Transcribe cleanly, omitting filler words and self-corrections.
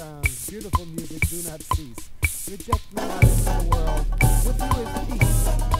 sounds, beautiful music, do not cease. Reject me not into the world. With you is peace.